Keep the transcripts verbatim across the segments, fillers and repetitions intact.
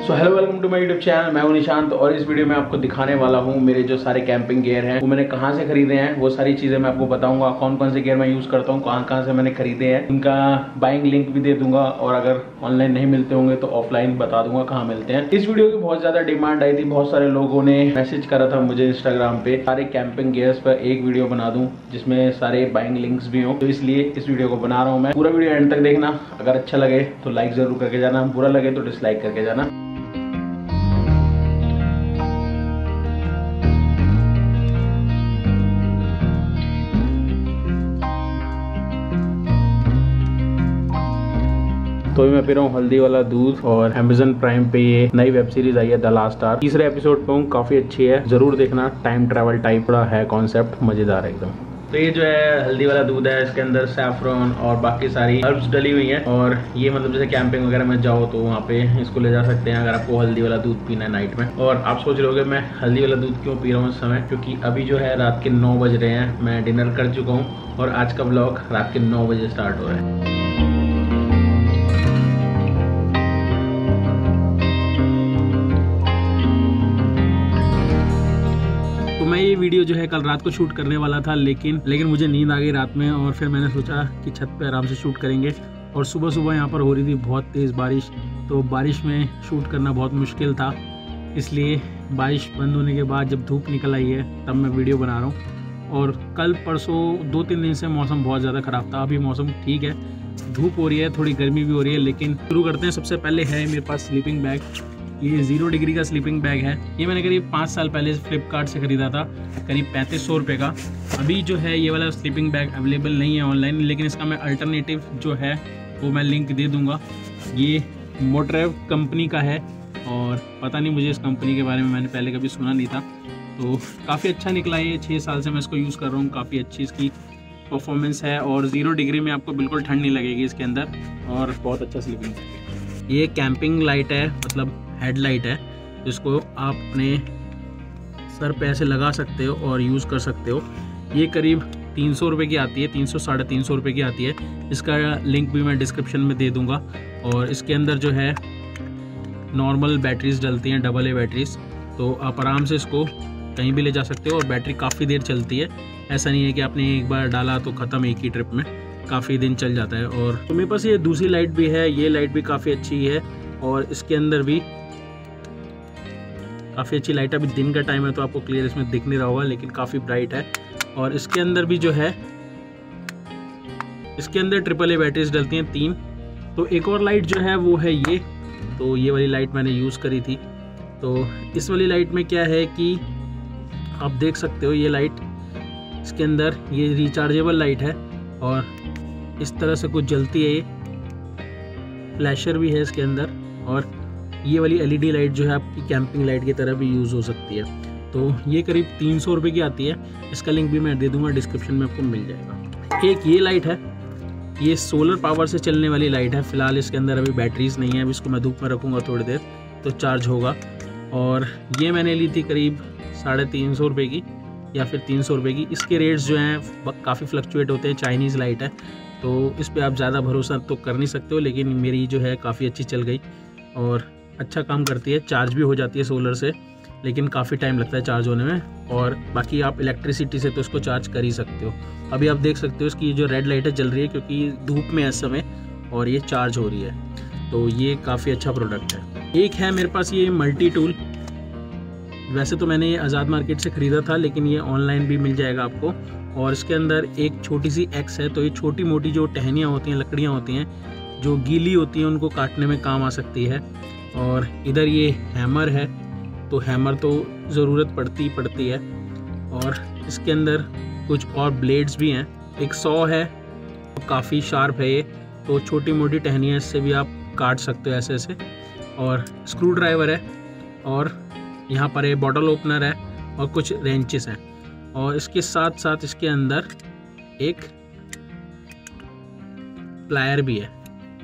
So hello, welcome to my YouTube channel. मैं हूं निशांत और इस वीडियो में आपको दिखाने वाला हूं मेरे जो सारे कैंपिंग गियर हैं वो मैंने कहां से खरीदे हैं। वो सारी चीजें मैं आपको बताऊंगा, कौन कौन से गियर मैं यूज करता हूं, कहां कहां से मैंने खरीदे हैं, उनका बाइंग लिंक भी दे दूंगा और अगर ऑनलाइन नहीं मिलते होंगे तो ऑफलाइन बता दूंगा कहाँ मिलते हैं। इस वीडियो की बहुत ज्यादा डिमांड आई थी, बहुत सारे लोगों ने मैसेज करा था मुझे इंस्टाग्राम पे सारे कैंपिंग गियर्स पर एक वीडियो बना दूं जिसमें सारे बाइंग लिंक्स भी हो, तो इसलिए इस वीडियो को बना रहा हूं मैं। पूरा वीडियो एंड तक देखना, अगर अच्छा लगे तो लाइक जरूर करके जाना, बुरा लगे तो डिसलाइक करके जाना। तो मैं पी रहा हूँ हल्दी वाला दूध और अमेज़न प्राइम पे ये नई वेब सीरीज आई है द लास्ट स्टार। तीसरे एपिसोड पे हूँ, काफी अच्छी है, जरूर देखना। टाइम ट्रैवल टाइप का है कॉन्सेप्ट, मजेदार है एकदम। तो ये जो है हल्दी वाला दूध है, इसके अंदर सैफरन और बाकी सारी हर्ब्स डली हुई हैं और ये मतलब जैसे कैंपिंग वगैरह में जाओ तो वहाँ पे इसको ले जा सकते हैं अगर आपको हल्दी वाला दूध पीना है नाइट में। और आप सोच रहे होगे मैं हल्दी वाला दूध क्यों पी रहा हूँ इस समय, क्योंकि अभी जो है रात के नौ बज रहे हैं, मैं डिनर कर चुका हूँ और आज का व्लॉग रात के नौ बजे स्टार्ट हो रहा है। तो मैं ये वीडियो जो है कल रात को शूट करने वाला था, लेकिन लेकिन मुझे नींद आ गई रात में और फिर मैंने सोचा कि छत पे आराम से शूट करेंगे। और सुबह सुबह यहाँ पर हो रही थी बहुत तेज़ बारिश, तो बारिश में शूट करना बहुत मुश्किल था, इसलिए बारिश बंद होने के बाद जब धूप निकल आई है तब मैं वीडियो बना रहा हूँ। और कल परसों दो तीन दिन से मौसम बहुत ज़्यादा ख़राब था, अभी मौसम ठीक है, धूप हो रही है, थोड़ी गर्मी भी हो रही है। लेकिन शुरू करते हैं। सबसे पहले है मेरे पास स्लीपिंग बैग। ये ज़ीरो डिग्री का स्लीपिंग बैग है, ये मैंने करीब पाँच साल पहले फ्लिपकार्ट से ख़रीदा था, करीब पैंतीस सौ रुपये का। अभी जो है ये वाला स्लीपिंग बैग अवेलेबल नहीं है ऑनलाइन, लेकिन इसका मैं अल्टरनेटिव जो है वो मैं लिंक दे दूँगा। ये मोटरेव कंपनी का है और पता नहीं, मुझे इस कंपनी के बारे में मैंने पहले कभी सुना नहीं था, तो काफ़ी अच्छा निकला है। छः साल से मैं इसको यूज़ कर रहा हूँ, काफ़ी अच्छी इसकी परफॉर्मेंस है और ज़ीरो डिग्री में आपको बिल्कुल ठंड नहीं लगेगी इसके अंदर, और बहुत अच्छा स्लीपिंग बैग है। ये कैंपिंग लाइट है, मतलब हेडलाइट है, जिसको आप अपने सर पे ऐसे लगा सकते हो और यूज़ कर सकते हो। ये करीब तीन सौ रुपये की आती है, तीन सौ साढ़े तीन सौ रुपये की आती है। इसका लिंक भी मैं डिस्क्रिप्शन में दे दूँगा। और इसके अंदर जो है नॉर्मल बैटरीज डलती हैं, डबल ए बैटरीज, तो आप आराम से इसको कहीं भी ले जा सकते हो और बैटरी काफ़ी देर चलती है। ऐसा नहीं है कि आपने एक बार डाला तो ख़त्म एक ही ट्रिप में, काफ़ी दिन चल जाता है। और तो मेरे पास ये दूसरी लाइट भी है, ये लाइट भी काफ़ी अच्छी है और इसके अंदर भी काफ़ी अच्छी लाइट है। अभी दिन का टाइम है तो आपको क्लियर इसमें दिख नहीं रहा होगा, लेकिन काफ़ी ब्राइट है। और इसके अंदर भी जो है, इसके अंदर ट्रिपल ए बैटरीज डलती हैं तीन। तो एक और लाइट जो है वो है ये, तो ये वाली लाइट मैंने यूज़ करी थी। तो इस वाली लाइट में क्या है कि आप देख सकते हो, ये लाइट इसके अंदर ये रिचार्जेबल लाइट है और इस तरह से कुछ जलती है। ये फ्लैशर भी है इसके अंदर, और ये वाली एलईडी लाइट जो है आपकी कैंपिंग लाइट की तरह भी यूज़ हो सकती है। तो ये करीब तीन सौ रुपये की आती है, इसका लिंक भी मैं दे दूंगा, डिस्क्रिप्शन में आपको मिल जाएगा। एक ये लाइट है, ये सोलर पावर से चलने वाली लाइट है। फ़िलहाल इसके अंदर अभी बैटरीज नहीं है, अभी इसको मैं धूप में रखूँगा थोड़ी देर तो चार्ज होगा। और ये मैंने ली थी करीब साढ़े तीन सौ रुपये की या फिर तीन सौ रुपये की। इसके रेट्स जो हैं काफ़ी फ्लक्चुएट होते हैं, चाइनीज़ लाइट है तो इस पर आप ज़्यादा भरोसा तो कर नहीं सकते हो, लेकिन मेरी जो है काफ़ी अच्छी चल गई और अच्छा काम करती है। चार्ज भी हो जाती है सोलर से, लेकिन काफ़ी टाइम लगता है चार्ज होने में। और बाकी आप इलेक्ट्रिसिटी से तो इसको चार्ज कर ही सकते हो। अभी आप देख सकते हो इसकी जो रेड लाइट है जल रही है क्योंकि धूप में इस समय, और ये चार्ज हो रही है, तो ये काफ़ी अच्छा प्रोडक्ट है। एक है मेरे पास ये मल्टी टूल, वैसे तो मैंने ये आज़ाद मार्केट से ख़रीदा था, लेकिन ये ऑनलाइन भी मिल जाएगा आपको। और इसके अंदर एक छोटी सी एक्स है, तो ये छोटी मोटी जो टहनियाँ होती हैं, लकड़ियाँ होती हैं जो गीली होती हैं, उनको काटने में काम आ सकती है। और इधर ये हैमर है, तो हैमर तो ज़रूरत पड़ती ही पड़ती है। और इसके अंदर कुछ और ब्लेड्स भी हैं। एक सौ है, तो काफ़ी शार्प है ये, तो छोटी मोटी टहनियाँ इससे भी आप काट सकते हो ऐसे ऐसे। और स्क्रू ड्राइवर है, और यहाँ पर एक बॉटल ओपनर है और कुछ रेंचेस हैं। और इसके साथ साथ इसके अंदर एक प्लायर भी है,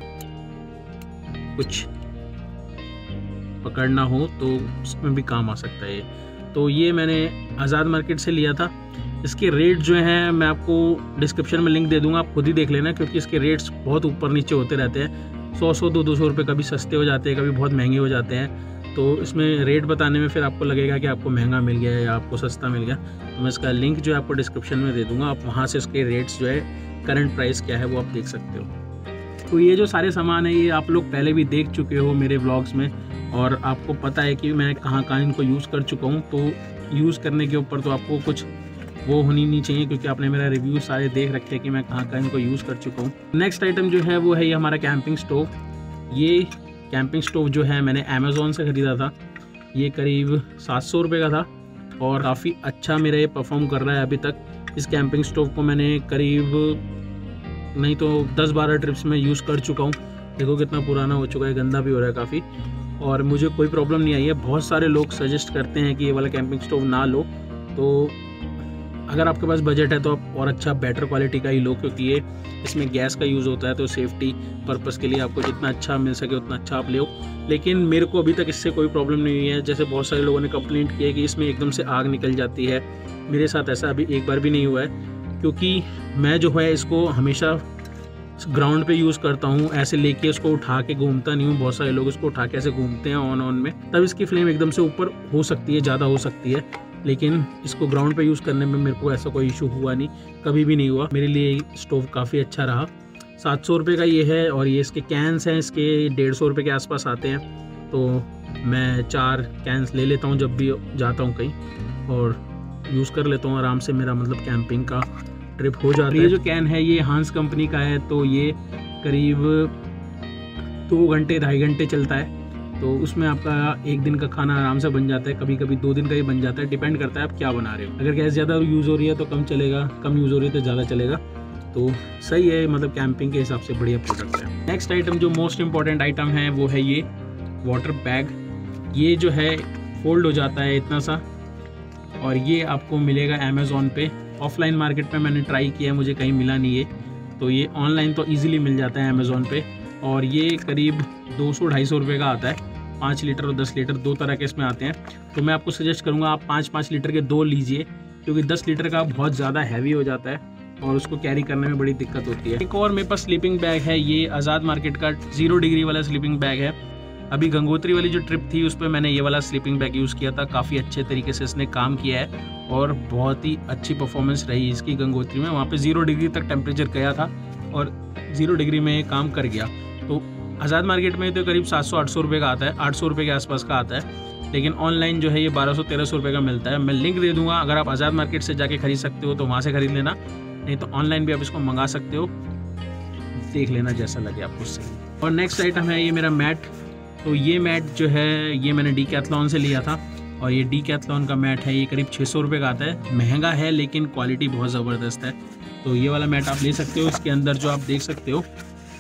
कुछ पकड़ना हो तो उसमें भी काम आ सकता है ये। तो ये मैंने आज़ाद मार्केट से लिया था। इसके रेट जो हैं मैं आपको डिस्क्रिप्शन में लिंक दे दूंगा, आप खुद ही देख लेना, क्योंकि इसके रेट्स बहुत ऊपर नीचे होते रहते हैं। सौ सौ दो दो सौ रुपये कभी सस्ते हो जाते हैं, कभी बहुत महंगे हो जाते हैं। तो इसमें रेट बताने में फिर आपको लगेगा कि आपको महंगा मिल गया है या आपको सस्ता मिल गया। तो मैं इसका लिंक जो है आपको डिस्क्रिप्शन में दे दूँगा, आप वहाँ से इसके रेट्स जो है करंट प्राइस क्या है वो आप देख सकते हो। तो ये जो सारे सामान है ये आप लोग पहले भी देख चुके हो मेरे व्लॉग्स में, और आपको पता है कि मैं कहाँ कहाँ इनको यूज़ कर चुका हूँ। तो यूज़ करने के ऊपर तो आपको कुछ वो होनी नहीं चाहिए, क्योंकि आपने मेरा रिव्यू सारे देख रखे हैं कि मैं कहाँ कहाँ इनको यूज़ कर चुका हूँ। नेक्स्ट आइटम जो है वो है ये हमारा कैंपिंग स्टोव। ये कैंपिंग स्टोव जो है मैंने अमेज़ॉन से ख़रीदा था। ये करीब सात सौ रुपये का था और काफ़ी अच्छा मेरा ये परफॉर्म कर रहा है अभी तक। इस कैंपिंग स्टोव को मैंने करीब नहीं तो दस बारह ट्रिप्स में यूज़ कर चुका हूँ। देखो कितना पुराना हो चुका है, गंदा भी हो रहा है काफ़ी, और मुझे कोई प्रॉब्लम नहीं आई है। बहुत सारे लोग सजेस्ट करते हैं कि ये वाला कैंपिंग स्टोव ना लो, तो अगर आपके पास बजट है तो आप और अच्छा बेटर क्वालिटी का ही लो, क्योंकि ये इसमें गैस का यूज़ होता है। तो सेफ्टी पर्पस के लिए आपको जितना अच्छा मिल सके उतना अच्छा आप लो। लेकिन मेरे को अभी तक इससे कोई प्रॉब्लम नहीं हुई है। जैसे बहुत सारे लोगों ने कंप्लेंट की है कि इसमें एकदम से आग निकल जाती है, मेरे साथ ऐसा अभी एक बार भी नहीं हुआ है, क्योंकि मैं जो है इसको हमेशा ग्राउंड पे यूज़ करता हूँ। ऐसे लेके इसको उठा के घूमता नहीं हूँ। बहुत सारे लोग इसको उठा के ऐसे घूमते हैं ऑन ऑन में, तब इसकी फ्लेम एकदम से ऊपर हो सकती है, ज़्यादा हो सकती है। लेकिन इसको ग्राउंड पे यूज़ करने में मेरे को ऐसा कोई इशू हुआ नहीं, कभी भी नहीं हुआ। मेरे लिए स्टोव काफ़ी अच्छा रहा। सात सौ रुपये का ये है, और ये इसके कैंस हैं, इसके डेढ़ सौ रुपये के आसपास आते हैं। तो मैं चार कैंस ले लेता हूँ जब भी जाता हूँ कहीं, और यूज़ कर लेता हूँ आराम से। मेरा मतलब कैंपिंग का ट्रिप हो जाता है। ये जो कैन है ये हांस कंपनी का है, तो ये करीब दो घंटे ढाई घंटे चलता है। तो उसमें आपका एक दिन का खाना आराम से बन जाता है, कभी कभी दो दिन का ही बन जाता है, डिपेंड करता है आप क्या बना रहे हो। अगर गैस ज़्यादा यूज़ हो रही है तो कम चलेगा, कम यूज़ हो रही है तो ज़्यादा चलेगा। तो सही है, मतलब कैंपिंग के हिसाब से बढ़िया प्रोडक्ट है। नेक्स्ट आइटम जो मोस्ट इम्पॉर्टेंट आइटम है वो है ये वाटर बैग। ये जो है फोल्ड हो जाता है इतना सा, और ये आपको मिलेगा अमेज़ॉन पे। ऑफलाइन मार्केट पे मैंने ट्राई किया है, मुझे कहीं मिला नहीं है। तो ये ऑनलाइन तो इजीली मिल जाता है अमेज़ॉन पे, और ये करीब दो सौ ढाई सौ रुपये का आता है। पाँच लीटर और दस लीटर दो तरह के इसमें आते हैं। तो मैं आपको सजेस्ट करूँगा आप पाँच पाँच लीटर के दो लीजिए, क्योंकि दस लीटर का बहुत ज़्यादा हैवी हो जाता है और उसको कैरी करने में बड़ी दिक्कत होती है। एक और मेरे पास स्लीपिंग बैग है, ये आज़ाद मार्केट का जीरो डिग्री वाला स्लीपिंग बैग है। अभी गंगोत्री वाली जो ट्रिप थी उस पर मैंने ये वाला स्लीपिंग बैग यूज़ किया था। काफ़ी अच्छे तरीके से इसने काम किया है और बहुत ही अच्छी परफॉर्मेंस रही इसकी गंगोत्री में। वहाँ पे ज़ीरो डिग्री तक टेम्परेचर गया था और ज़ीरो डिग्री में ये काम कर गया। तो आज़ाद मार्केट में तो करीब सात सौ आठ सौ रुपये का आता है, आठ सौ रुपये के आसपास का आता है, लेकिन ऑनलाइन जो है ये बारह सौ तेरह सौ रुपये का मिलता है। मैं लिंक दे दूँगा, अगर आप आज़ाद मार्केट से जाके खरीद सकते हो तो वहाँ से खरीद लेना, नहीं तो ऑनलाइन भी आप इसको मंगा सकते हो, देख लेना जैसा लगे आपको सही। और नेक्स्ट आइटम है ये मेरा मैट। तो ये मैट जो है ये मैंने डीकैथलॉन से लिया था, और ये डीकैथलॉन का मैट है। ये करीब छः सौ रुपये का आता है, महंगा है लेकिन क्वालिटी बहुत ज़बरदस्त है। तो ये वाला मैट आप ले सकते हो। इसके अंदर जो आप देख सकते हो,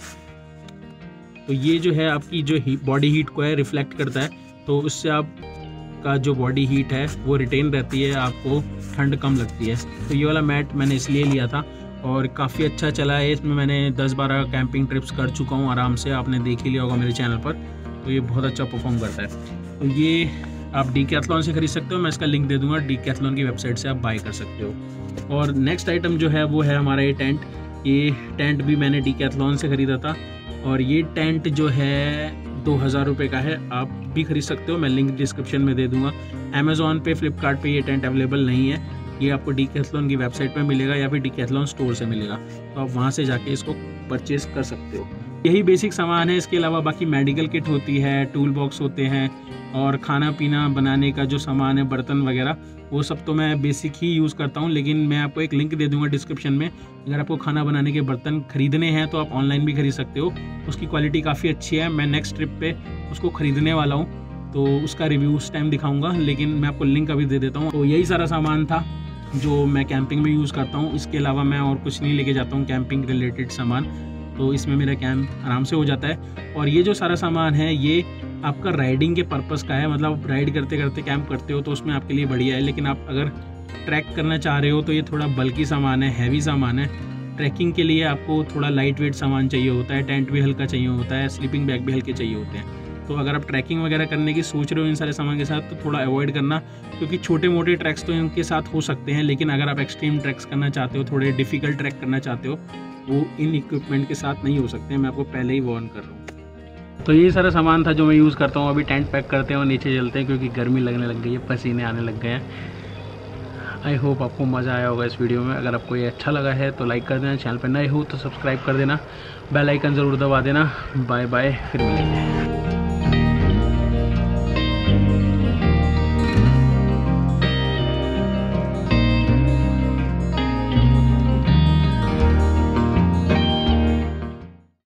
तो ये जो है आपकी जो ही, बॉडी हीट को है रिफ्लेक्ट करता है, तो उससे आप का जो बॉडी हीट है वो रिटेन रहती है, आपको ठंड कम लगती है। तो ये वाला मैट मैंने इसलिए लिया था और काफ़ी अच्छा चला है। इसमें मैंने दस बारह कैंपिंग ट्रिप्स कर चुका हूँ आराम से, आपने देख ही लिया होगा मेरे चैनल पर। तो ये बहुत अच्छा परफॉर्म करता है। तो ये आप डीकैथलॉन से खरीद सकते हो, मैं इसका लिंक दे दूंगा। डीकैथलॉन की वेबसाइट से आप बाय कर सकते हो। और नेक्स्ट आइटम जो है वो है हमारा ये टेंट। ये टेंट भी मैंने डीकैथलॉन से ख़रीदा था, और ये टेंट जो है दो हज़ार रुपये का है, आप भी खरीद सकते हो, मैं लिंक डिस्क्रिप्शन में दे दूंगा। अमेज़ॉन पे, फ्लिपकार्ट पे ये टेंट अवेलेबल नहीं है, ये आपको डीकैथलॉन की वेबसाइट पे मिलेगा या फिर डीकैथलॉन स्टोर से मिलेगा, तो आप वहाँ से जाके इसको परचेज़ कर सकते हो। यही बेसिक सामान है। इसके अलावा बाकी मेडिकल किट होती है, टूल बॉक्स होते हैं, और खाना पीना बनाने का जो सामान है, बर्तन वगैरह, वो सब तो मैं बेसिक ही यूज़ करता हूँ। लेकिन मैं आपको एक लिंक दे दूँगा डिस्क्रिप्शन में, अगर आपको खाना बनाने के बर्तन खरीदने हैं तो आप ऑनलाइन भी खरीद सकते हो। उसकी क्वालिटी काफ़ी अच्छी है। मैं नेक्स्ट ट्रिप पे उसको ख़रीदने वाला हूँ, तो उसका रिव्यू उस टाइम दिखाऊँगा, लेकिन मैं आपको लिंक अभी दे देता हूँ। तो यही सारा सामान था जो मैं कैंपिंग में यूज़ करता हूँ। इसके अलावा मैं और कुछ नहीं लेके जाता हूँ कैंपिंग रिलेटेड सामान, तो इसमें मेरा कैंप आराम से हो जाता है। और ये जो सारा सामान है ये आपका राइडिंग के पर्पस का है, मतलब राइड करते करते कैंप करते हो तो उसमें आपके लिए बढ़िया है। लेकिन आप अगर ट्रैक करना चाह रहे हो तो ये थोड़ा बल्की सामान है, हैवी सामान है। ट्रैकिंग के लिए आपको थोड़ा लाइट वेट सामान चाहिए होता है, टेंट भी हल्का चाहिए होता है, स्लीपिंग बैग भी हल्के चाहिए होते हैं। तो अगर आप ट्रैकिंग वगैरह करने की सोच रहे हो इन सारे सामान के साथ, तो थोड़ा अवॉइड करना, क्योंकि छोटे मोटे ट्रैक्स तो इनके साथ हो सकते हैं, लेकिन अगर आप एक्सट्रीम ट्रैक्स करना चाहते हो, थोड़े डिफ़िकल्ट ट्रैक करना चाहते हो, वो इन इक्विपमेंट के साथ नहीं हो सकते हैं। मैं आपको पहले ही वार्न कर रहा हूँ। तो ये सारा सामान था जो मैं यूज़ करता हूँ। अभी टेंट पैक करते हैं और नीचे चलते हैं क्योंकि गर्मी लगने लग गई है, पसीने आने लग गए हैं। आई होप आपको मज़ा आया होगा इस वीडियो में। अगर आपको ये अच्छा लगा है तो लाइक कर देना, चैनल पर नए हो तो सब्सक्राइब कर देना, बेल आइकन ज़रूर दबा देना। बाय बाय, फिर मिलेंगे।